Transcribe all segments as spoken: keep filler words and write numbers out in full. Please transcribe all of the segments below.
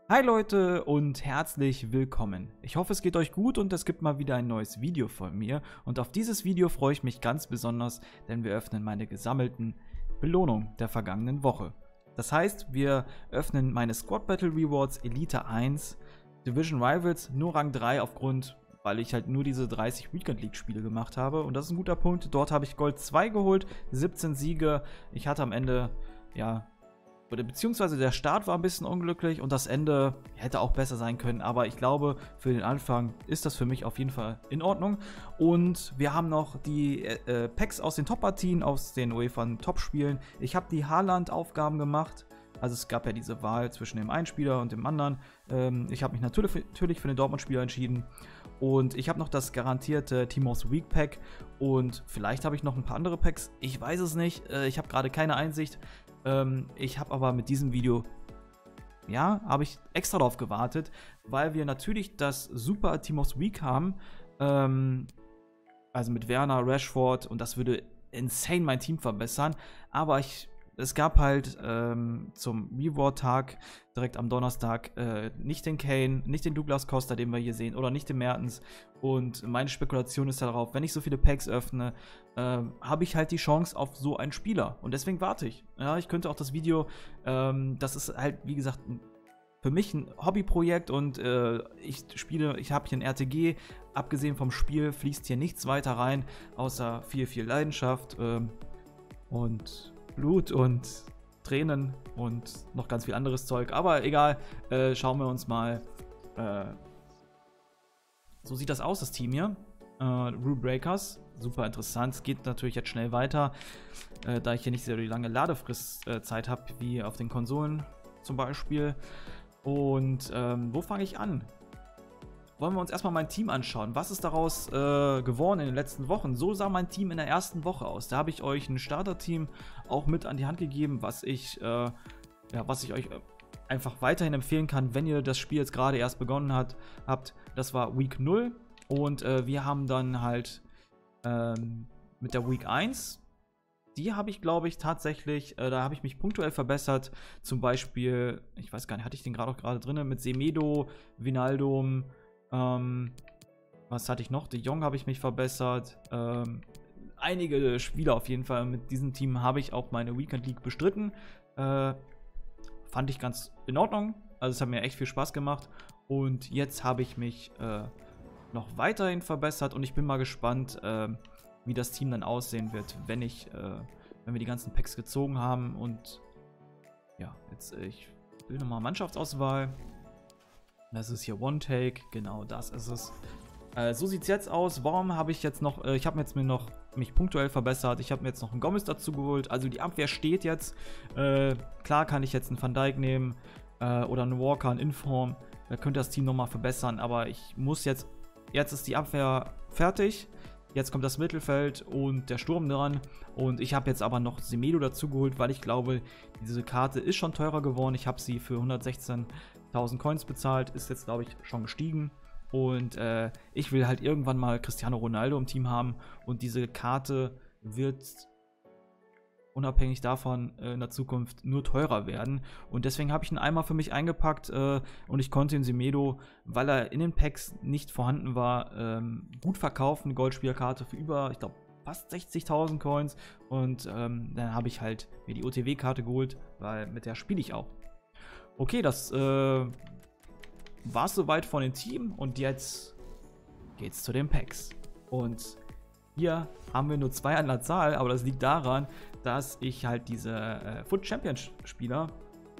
Hi Leute und herzlich willkommen. Ich hoffe, es geht euch gut und es gibt mal wieder ein neues Video von mir. Und auf dieses Video freue ich mich ganz besonders, denn wir öffnen meine gesammelten Belohnungen der vergangenen Woche. Das heißt, wir öffnen meine Squad Battle Rewards Elite eins, Division Rivals nur Rang drei aufgrund, weil ich halt nur diese dreißig Weekend League Spiele gemacht habe. Und das ist ein guter Punkt. Dort habe ich Gold zwei geholt, siebzehn Siege. Ich hatte am Ende, ja... Oder beziehungsweise der Start war ein bisschen unglücklich und das Ende hätte auch besser sein können, aber ich glaube, für den Anfang ist das für mich auf jeden Fall in Ordnung. Und wir haben noch die äh, Packs aus den Top-Partien, aus den UEFA Top-Spielen. Ich habe die Haaland-Aufgaben gemacht, also es gab ja diese Wahl zwischen dem einen Spieler und dem anderen. Ähm, ich habe mich natürlich, natürlich für den Dortmund-Spieler entschieden. Und ich habe noch das garantierte Timo's Week Pack und vielleicht habe ich noch ein paar andere Packs, ich weiß es nicht, äh, ich habe gerade keine Einsicht. Ich habe aber mit diesem Video, ja, habe ich extra darauf gewartet, weil wir natürlich das super Timo's Week haben, ähm, also mit Werner, Rashford, und das würde insane mein Team verbessern, aber ich, es gab halt ähm, zum Reward-Tag, direkt am Donnerstag, äh, nicht den Kane, nicht den Douglas Costa, den wir hier sehen, oder nicht den Mertens. Und meine Spekulation ist darauf, wenn ich so viele Packs öffne, äh, habe ich halt die Chance auf so einen Spieler. Und deswegen warte ich. Ja, ich könnte auch das Video, ähm, das ist halt, wie gesagt, für mich ein Hobbyprojekt und äh, ich spiele, ich habe hier ein R T G. Abgesehen vom Spiel fließt hier nichts weiter rein, außer viel, viel Leidenschaft ähm, und Blut und Tränen und noch ganz viel anderes Zeug. Aber egal, äh, schauen wir uns mal. Äh, so sieht das aus, das Team hier. Äh, Rule Breakers, super interessant. Es geht natürlich jetzt schnell weiter, äh, da ich hier nicht so die lange Ladefristzeit äh, habe, wie auf den Konsolen zum Beispiel. Und ähm, wo fange ich an? Wollen wir uns erstmal mein Team anschauen. Was ist daraus äh, geworden in den letzten Wochen? So sah mein Team in der ersten Woche aus. Da habe ich euch ein Starter-Team auch mit an die Hand gegeben, was ich, äh, ja, was ich euch einfach weiterhin empfehlen kann, wenn ihr das Spiel jetzt gerade erst begonnen hat, habt. Das war Week null und äh, wir haben dann halt ähm, mit der Week eins, die habe ich, glaube ich, tatsächlich, äh, da habe ich mich punktuell verbessert. Zum Beispiel, ich weiß gar nicht, hatte ich den gerade auch gerade drin, mit Semedo, Wijnaldum. Ähm, was hatte ich noch? De Jong habe ich mich verbessert. Ähm, einige Spieler auf jeden Fall. Mit diesem Team habe ich auch meine Weekend League bestritten. Äh, fand ich ganz in Ordnung. Also es hat mir echt viel Spaß gemacht. Und jetzt habe ich mich äh, noch weiterhin verbessert und ich bin mal gespannt, äh, wie das Team dann aussehen wird, wenn ich, äh, wenn wir die ganzen Packs gezogen haben. Und ja, jetzt äh, ich will nochmal Mannschaftsauswahl. Das ist hier One Take, genau das ist es. Äh, so sieht es jetzt aus. Warum habe ich jetzt noch, äh, ich habe jetzt mir noch mich punktuell verbessert. Ich habe mir jetzt noch einen Gomez dazu geholt. Also die Abwehr steht jetzt. Äh, klar kann ich jetzt einen Van Dijk nehmen äh, oder einen Walker, einen Inform. Da könnte das Team nochmal verbessern. Aber ich muss jetzt, jetzt ist die Abwehr fertig. Jetzt kommt das Mittelfeld und der Sturm dran. Und ich habe jetzt aber noch Semedo dazu geholt, weil ich glaube, diese Karte ist schon teurer geworden. Ich habe sie für hundertsechzehntausend Coins bezahlt. Ist jetzt, glaube ich, schon gestiegen. Und äh, ich will halt irgendwann mal Cristiano Ronaldo im Team haben. Und diese Karte wird unabhängig davon äh, in der Zukunft nur teurer werden. Und deswegen habe ich ihn einmal für mich eingepackt äh, und ich konnte den Semedo, weil er in den Packs nicht vorhanden war, ähm, gut verkaufen. Goldspielerkarte für über, ich glaube, fast sechzigtausend Coins. Und ähm, dann habe ich halt mir die O T W-Karte geholt, weil mit der spiele ich auch. Okay, das äh, war es soweit von dem Team und jetzt geht's zu den Packs. Und hier haben wir nur zwei an der Zahl, aber das liegt daran, dass ich halt diese äh, Foot Champions Spieler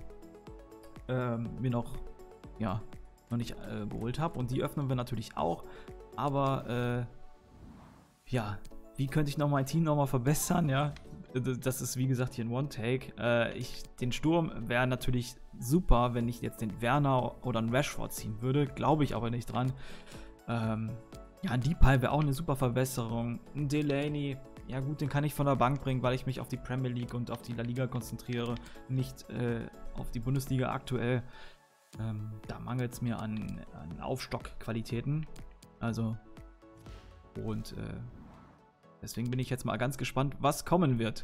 ähm, mir noch, ja, noch nicht äh, geholt habe. Und die öffnen wir natürlich auch. Aber äh, ja, wie könnte ich noch mein Team nochmal verbessern? Ja, das ist wie gesagt hier ein One-Take. Äh, ich, den Sturm wäre natürlich super, wenn ich jetzt den Werner oder einen Rashford ziehen würde. Glaube ich aber nicht dran. Ähm, Ja, ein Depay wäre auch eine super Verbesserung. Ein Delaney, ja gut, den kann ich von der Bank bringen, weil ich mich auf die Premier League und auf die La Liga konzentriere, nicht äh, auf die Bundesliga aktuell. Ähm, da mangelt es mir an, an Aufstockqualitäten. Also, und äh, deswegen bin ich jetzt mal ganz gespannt, was kommen wird.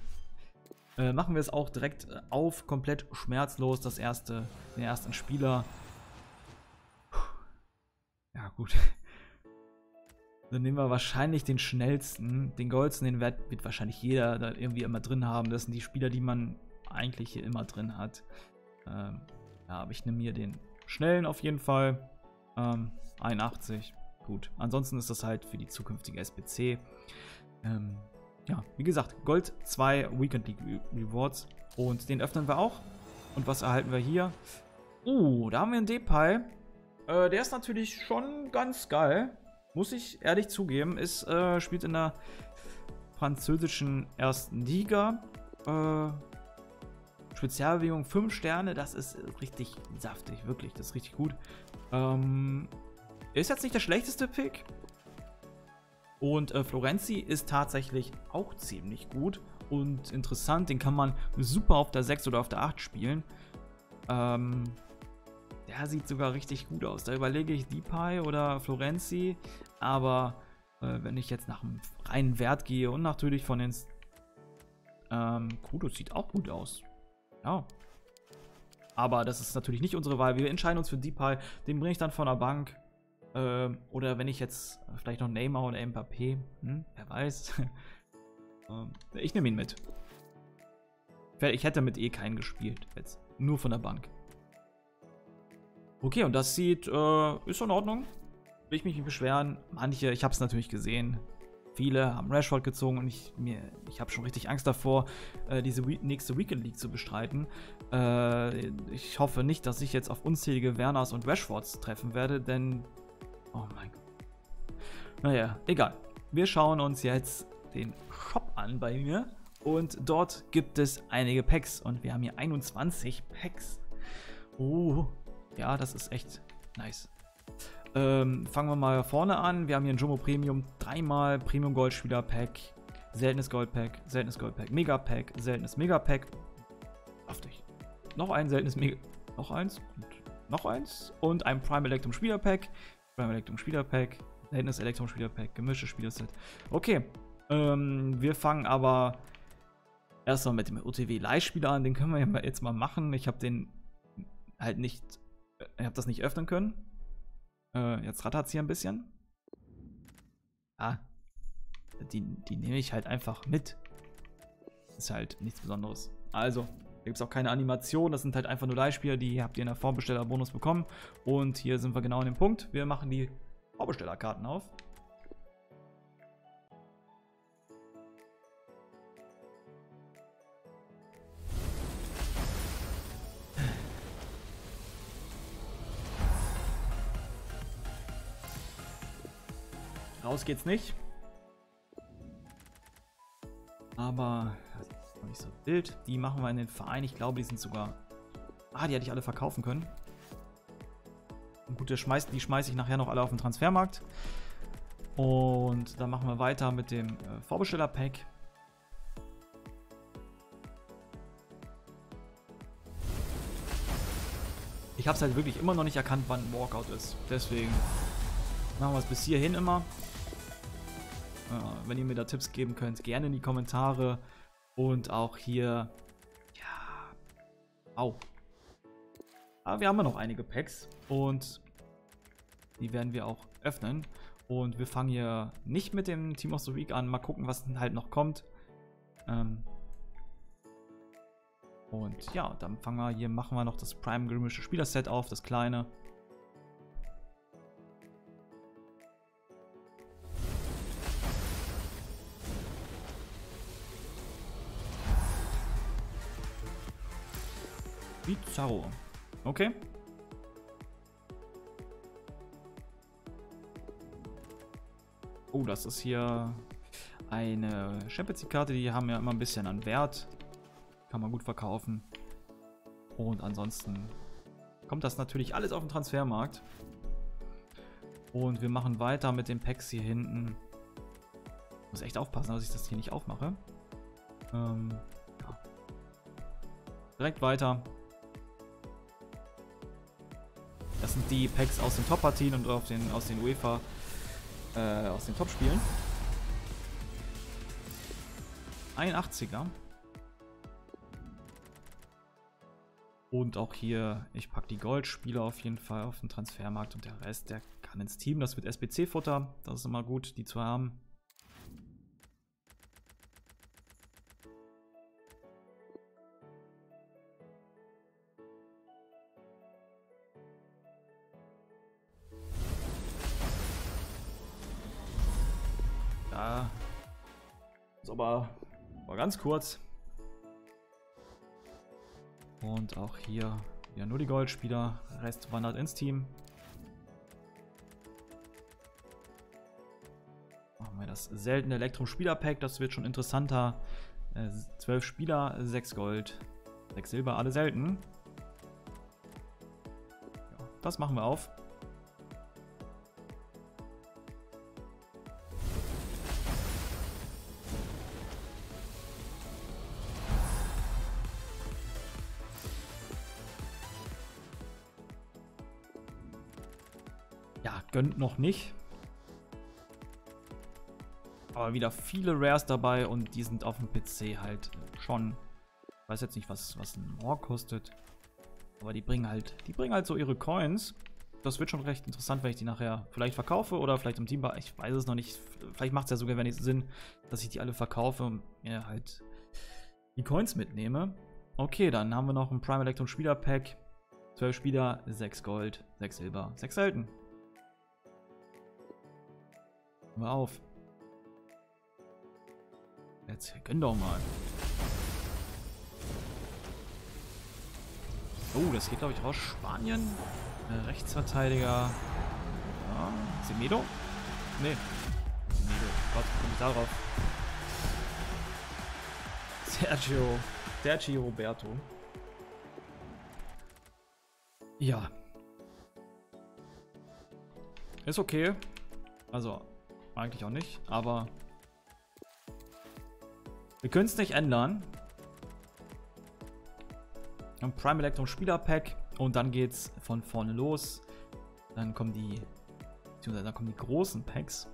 Äh, machen wir es auch direkt auf, komplett schmerzlos, das erste, den ersten Spieler. Ja, gut. Dann nehmen wir wahrscheinlich den schnellsten. Den Goldsten, den wird, wird wahrscheinlich jeder da irgendwie immer drin haben. Das sind die Spieler, die man eigentlich hier immer drin hat. Ähm, ja, aber ich nehme hier den schnellen auf jeden Fall. Ähm, einundachtzig. Gut. Ansonsten ist das halt für die zukünftige S B C. Ähm, ja, wie gesagt, Gold zwei Weekend League Rewards. Und den öffnen wir auch. Und was erhalten wir hier? Uh, da haben wir einen Depay. Äh, der ist natürlich schon ganz geil. Muss ich ehrlich zugeben. Ist, äh, spielt in der französischen ersten Liga. Äh, Spezialbewegung fünf Sterne. Das ist richtig saftig. Wirklich, das ist richtig gut. Ähm, ist jetzt nicht der schlechteste Pick. Und äh, Florenzi ist tatsächlich auch ziemlich gut und interessant. Den kann man super auf der sechs oder auf der acht spielen. Ähm, der sieht sogar richtig gut aus. Da überlege ich Depay oder Florenzi. Aber äh, wenn ich jetzt nach dem reinen Wert gehe und natürlich von den... Ähm, Kudos sieht auch gut aus. Ja. Aber das ist natürlich nicht unsere Wahl. Wir entscheiden uns für Depay. Den bringe ich dann von der Bank. Ähm, oder wenn ich jetzt vielleicht noch Neymar oder Mbappé, hm, wer weiß. ähm, ich nehme ihn mit. Ich hätte mit eh keinen gespielt jetzt. Nur von der Bank. Okay, und das sieht, äh, ist in Ordnung. Will ich mich nicht beschweren. Manche, ich habe es natürlich gesehen. Viele haben Rashford gezogen und ich, mir, ich habe schon richtig Angst davor, äh, diese We nächste Weekend League zu bestreiten. Äh, ich hoffe nicht, dass ich jetzt auf unzählige Werners und Rashfords treffen werde, denn... Oh mein Gott. Naja, egal. Wir schauen uns jetzt den Shop an bei mir. Und dort gibt es einige Packs. Und wir haben hier einundzwanzig Packs. Oh, ja, das ist echt nice. Ähm, fangen wir mal vorne an. Wir haben hier ein Jumbo Premium. Dreimal Premium Gold Spieler Pack. Seltenes Gold Pack. Seltenes Gold Pack. Mega Pack. Seltenes Mega Pack. Saftig. Noch ein seltenes Mega. Noch eins. Und noch eins. Und ein Prime Electrum Spieler Pack. Prime Electrum Spieler Pack. Seltenes Electrum Spieler Pack. Gemischtes Spielerset. Okay. Ähm, wir fangen aber erstmal mit dem O T W-Leihspieler an. Den können wir ja jetzt mal machen. Ich habe den halt nicht. Ich habe das nicht öffnen können. Äh, jetzt rattert es hier ein bisschen. Ah. Die, die nehme ich halt einfach mit. Ist halt nichts Besonderes. Also, da gibt es auch keine Animation. Das sind halt einfach nur Leihspieler. Die habt ihr in der Vorbesteller-Bonus bekommen. Und hier sind wir genau an dem Punkt. Wir machen die Vorbestellerkarten auf. Raus geht's nicht. Aber das ist noch nicht so wild. Die machen wir in den Verein. Ich glaube, die sind sogar... Ah, die hätte ich alle verkaufen können. Und gut, die schmeiße die schmeiß ich nachher noch alle auf den Transfermarkt. Und dann machen wir weiter mit dem äh, Vorbesteller-Pack. Ich habe es halt wirklich immer noch nicht erkannt, wann ein Walkout ist. Deswegen machen wir es bis hierhin immer. Wenn ihr mir da Tipps geben könnt, gerne in die Kommentare. Und auch hier, ja, au. Aber wir haben ja noch einige Packs und die werden wir auch öffnen. Und wir fangen hier nicht mit dem Team of the Week an. Mal gucken, was dann halt noch kommt. Ähm und ja, dann fangen wir hier, machen wir noch das Prime gemischte Spielerset auf, das kleine. Bizarro. Okay. Oh, das ist hier eine Champions-Karte. Die haben ja immer ein bisschen an Wert. Kann man gut verkaufen. Und ansonsten kommt das natürlich alles auf den Transfermarkt. Und wir machen weiter mit den Packs hier hinten. Ich muss echt aufpassen, dass ich das hier nicht aufmache. Ähm, ja. Direkt weiter. Das sind die Packs aus den Top-Partien und auf den, aus den UEFA, äh, aus den Top-Spielen. einundachtziger. Und auch hier, ich packe die Goldspieler auf jeden Fall auf den Transfermarkt und der Rest, der kann ins Team. Das wird S B C-Futter. Das ist immer gut, die zu haben. Ja. Ist aber war ganz kurz. Und auch hier ja nur die Goldspieler. Rest wandert ins Team. Machen wir das seltene Elektrum-Spieler-Pack. Das wird schon interessanter. Äh, zwölf Spieler, sechs Gold, sechs Silber, alle selten. Ja, das machen wir auf. Ja, gönnt noch nicht. Aber wieder viele Rares dabei und die sind auf dem P C halt schon. Ich weiß jetzt nicht, was, was ein Moor kostet. Aber die bringen halt, die bringen halt so ihre Coins. Das wird schon recht interessant, wenn ich die nachher vielleicht verkaufe oder vielleicht im Team. Ich weiß es noch nicht. Vielleicht macht es ja sogar wenn ich Sinn, dass ich die alle verkaufe und mir halt die Coins mitnehme. Okay, dann haben wir noch ein Prime Electrum Spieler Pack. zwölf Spieler, sechs Gold, sechs Silber, sechs selten. Mal auf. Jetzt gönn doch mal. Oh, das geht glaube ich raus. Spanien. Äh, Rechtsverteidiger. Ja, Semedo? Nee. Semedo. Gott, komm ich da drauf. Sergio. Sergio Roberto. Ja. Ist okay. Also, eigentlich auch nicht, aber wir können es nicht ändern. Ein Prime Electrum Spieler Pack und dann geht's von vorne los. Dann kommen die, beziehungsweise dann kommen die großen Packs.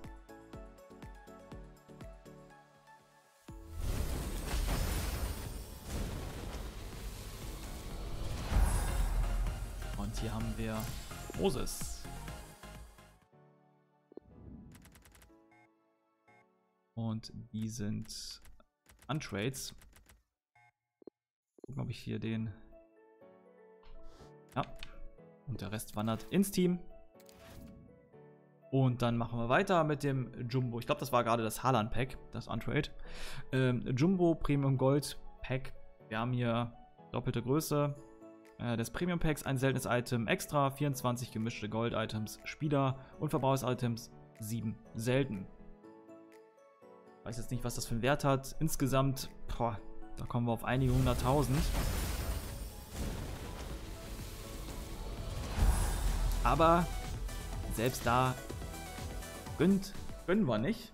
Und hier haben wir Moses. Und die sind Untrades. Gucken, ob ich hier den... Ja. Und der Rest wandert ins Team. Und dann machen wir weiter mit dem Jumbo. Ich glaube, das war gerade das Haaland-Pack, das Untrade. Ähm, Jumbo Premium Gold Pack. Wir haben hier doppelte Größe äh, des Premium Packs. Ein seltenes Item extra. vierundzwanzig gemischte Gold-Items, Spieler und Verbrauchs-Items. sieben selten. Weiß jetzt nicht, was das für einen Wert hat. Insgesamt, boah, da kommen wir auf einige hunderttausend. Aber selbst da gönnt, gönnen wir nicht.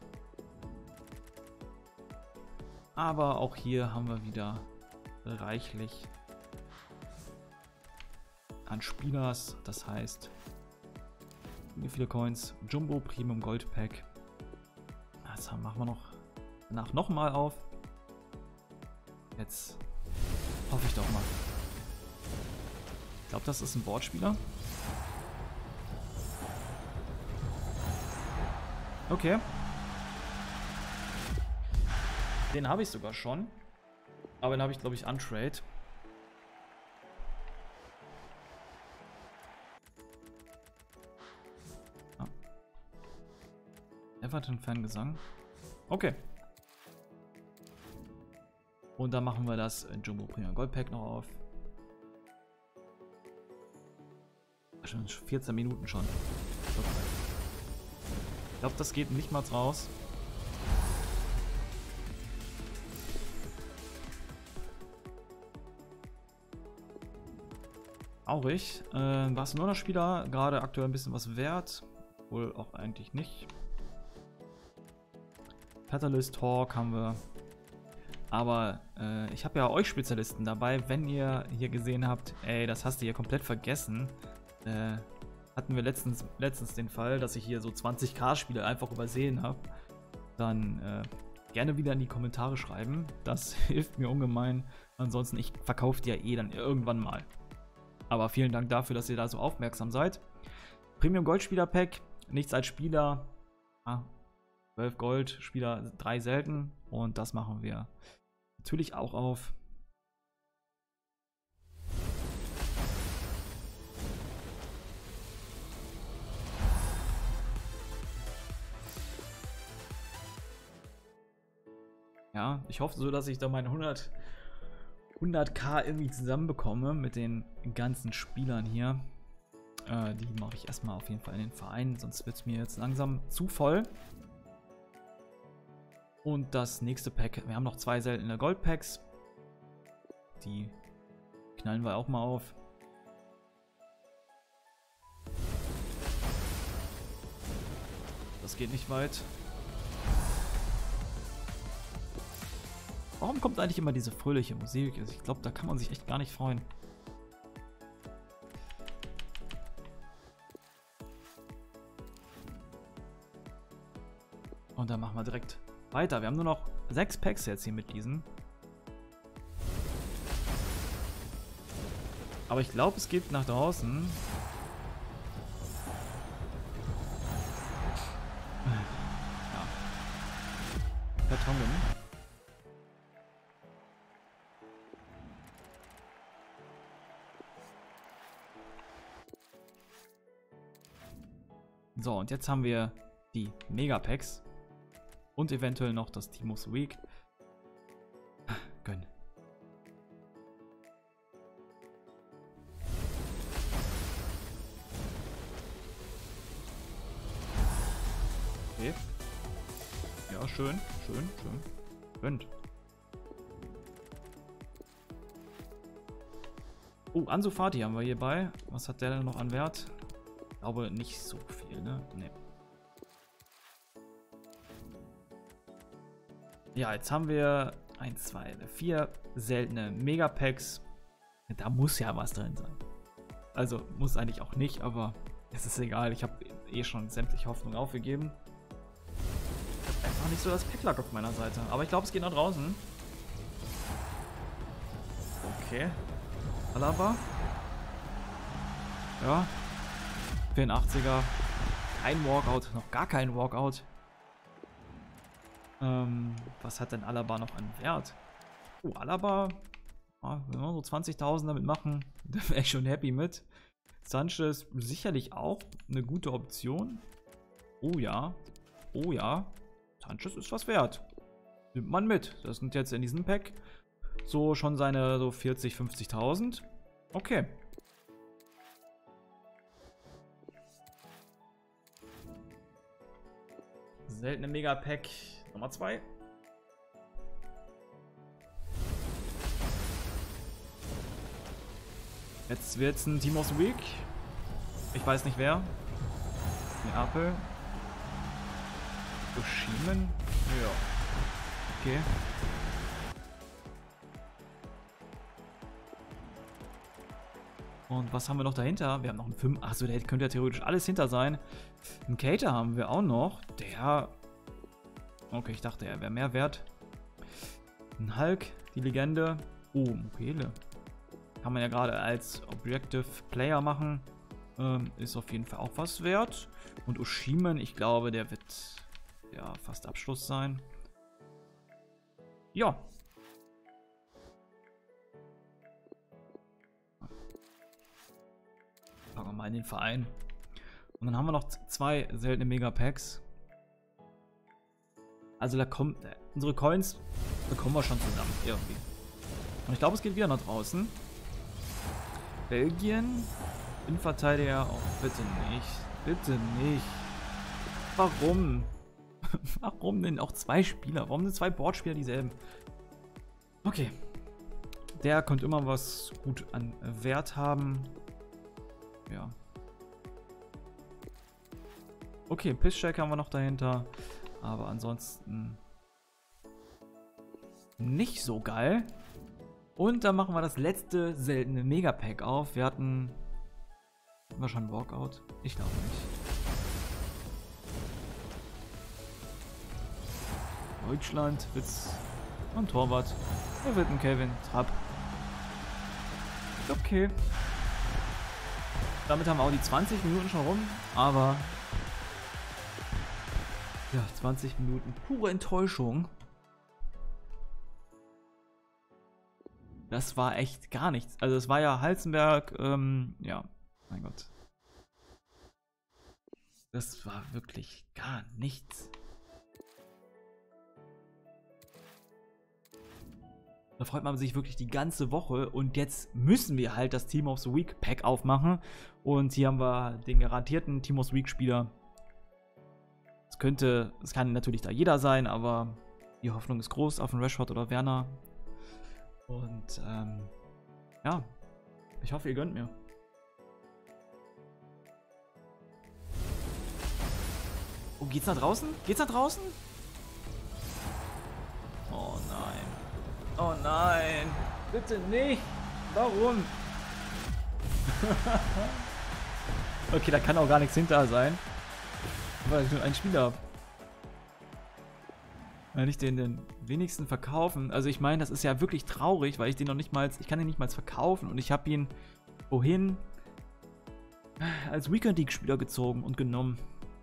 Aber auch hier haben wir wieder reichlich an Spielers. Das heißt, wie viele Coins? Jumbo Premium Gold Pack. Das machen wir noch danach nochmal auf. Jetzt hoffe ich doch mal. Ich glaube, das ist ein Boardspieler. Okay. Den habe ich sogar schon. Aber den habe ich, glaube ich, Untrade. Ah. Everton-Fangesang. Okay. Und dann machen wir das Jumbo Premium Gold Pack noch auf. Schon vierzehn Minuten schon. Ich glaube, das geht nicht mal raus. Traurig. Äh, Barcelona-Spieler, gerade aktuell ein bisschen was wert. Wohl auch eigentlich nicht. Catalyst Talk haben wir. Aber äh, ich habe ja euch Spezialisten dabei. Wenn ihr hier gesehen habt, ey, das hast du hier komplett vergessen. Äh, hatten wir letztens, letztens den Fall, dass ich hier so zwanzig K Spiele einfach übersehen habe. Dann äh, gerne wieder in die Kommentare schreiben. Das hilft mir ungemein. Ansonsten, ich verkaufe die ja eh dann irgendwann mal. Aber vielen Dank dafür, dass ihr da so aufmerksam seid. Premium Goldspieler Pack. nichts als Spieler. Ah, zwölf Gold, Spieler drei selten. Und das machen wir natürlich auch auf. Ja, ich hoffe so, dass ich da meine hundert, hunderttausend irgendwie zusammenbekomme mit den ganzen Spielern hier. Äh, die mache ich erstmal auf jeden Fall in den Verein, sonst wird es mir jetzt langsam zu voll. Und das nächste Pack, wir haben noch zwei seltene Goldpacks. Die knallen wir auch mal auf. Das geht nicht weit. Warum kommt eigentlich immer diese fröhliche Musik? Also ich glaube, da kann man sich echt gar nicht freuen. Und dann machen wir direkt weiter. Wir haben nur noch sechs Packs jetzt hier mit diesen. Aber ich glaube, es geht nach draußen. Ja. Kartongen. So, und jetzt haben wir die Megapacks. Und eventuell noch das Teamos Week. Gönn. Okay. Ja, schön, schön, schön. Gönnt. Oh, Ansu Fati haben wir hierbei. Was hat der denn noch an Wert? Ich glaube nicht so viel, ne? Nee. Ja, jetzt haben wir eins, zwei, vier seltene Megapacks. Da muss ja was drin sein. Also muss eigentlich auch nicht, aber es ist egal. Ich habe eh schon sämtliche Hoffnung aufgegeben. Einfach nicht so das Packlack auf meiner Seite. Aber ich glaube, es geht nach draußen. Okay. Alaba. Ja. vierundachtziger. Kein Walkout. Noch gar kein Walkout. Ähm, was hat denn Alaba noch an Wert? Oh, Alaba, ja, wenn wir so zwanzigtausend damit machen, da wäre ich schon happy mit. Sanchez sicherlich auch eine gute Option. Oh ja, oh ja, Sanchez ist was wert. Nimmt man mit. Das sind jetzt in diesem Pack so schon seine so vierzig, fünfzigtausend. Okay. Seltene Megapack Nummer zwei. Jetzt wird es ein Teamos Week. Ich weiß nicht wer. Neapel. Oshimen. Ja. Okay. Und was haben wir noch dahinter? Wir haben noch einen fünf. Achso, der könnte ja theoretisch alles hinter sein. Einen Cater haben wir auch noch. Der. Okay, ich dachte, er wäre mehr wert. Ein Hulk, die Legende. Oh, Mukele. Kann man ja gerade als Objective Player machen. Ähm, ist auf jeden Fall auch was wert. Und Oshimen, ich glaube, der wird ja fast Abschluss sein. Ja. Packen wir mal in den Verein. Und dann haben wir noch zwei seltene Megapacks. Also da kommt, äh, unsere Coins bekommen wir schon zusammen, irgendwie. Und ich glaube, es geht wieder nach draußen. Belgien, Innenverteidiger, oh, bitte nicht, bitte nicht. Warum? Warum denn auch zwei Spieler? Warum sind zwei Bordspieler dieselben? Okay. Der könnte immer was gut an Wert haben. Ja. Okay, Pisscheck haben wir noch dahinter. Aber ansonsten nicht so geil. Und dann machen wir das letzte seltene Megapack auf. Wir hatten... Hatten wir schon Walkout? Ich glaube nicht. Deutschland, Witz und Torwart. Da wird ein Kevin Trapp. Okay. Damit haben wir auch die zwanzig Minuten schon rum. Aber Ja, zwanzig Minuten pure Enttäuschung. Das war echt gar nichts. Also es war ja Halzenberg, ähm, ja, mein Gott. Das war wirklich gar nichts. Da freut man sich wirklich die ganze Woche und jetzt müssen wir halt das Team of the Week Pack aufmachen. Und hier haben wir den garantierten Team of the Week Spieler. Es könnte, es kann natürlich da jeder sein, aber die Hoffnung ist groß auf einen Rashford oder Werner. Und ähm, ja, ich hoffe, ihr gönnt mir. Oh, geht's nach draußen? Geht's nach draußen? Oh nein. Oh nein. Bitte nicht. Warum? Okay, da kann auch gar nichts hinter sein. Weil ich nur einen Spieler habe. Wenn ich den den wenigsten verkaufen. Also ich meine, das ist ja wirklich traurig, weil ich den noch nicht mal, ich kann den nicht mal verkaufen und ich habe ihn wohin als Weekend League Spieler gezogen und genommen.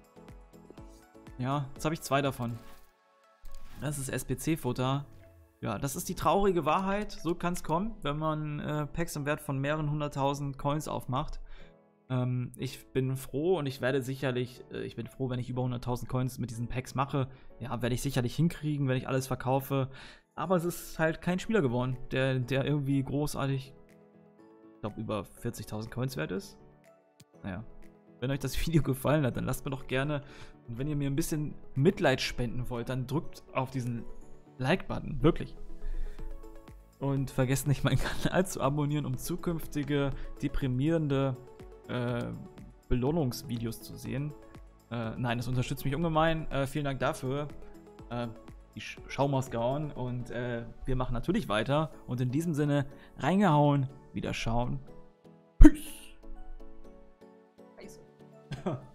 Ja, jetzt habe ich zwei davon. Das ist S P C-Futter. Ja, das ist die traurige Wahrheit. So kann es kommen, wenn man äh, Packs im Wert von mehreren hunderttausend Coins aufmacht. Ähm, ich bin froh und ich werde sicherlich, äh, ich bin froh, wenn ich über hunderttausend Coins mit diesen Packs mache. Ja, werde ich sicherlich hinkriegen, wenn ich alles verkaufe. Aber es ist halt kein Spieler geworden, der, der irgendwie großartig, ich glaube, über vierzigtausend Coins wert ist. Naja. Wenn euch das Video gefallen hat, dann lasst mir doch gerne. Und wenn ihr mir ein bisschen Mitleid spenden wollt, dann drückt auf diesen Like-Button. Wirklich. Und vergesst nicht, meinen Kanal zu abonnieren, um zukünftige deprimierende äh, Belohnungsvideos zu sehen. Äh, nein, das unterstützt mich ungemein. Äh, vielen Dank dafür. Äh, die Sch Schaumaus gehauen. Und äh, wir machen natürlich weiter. Und in diesem Sinne, reingehauen, wieder schauen. Peace. Huh.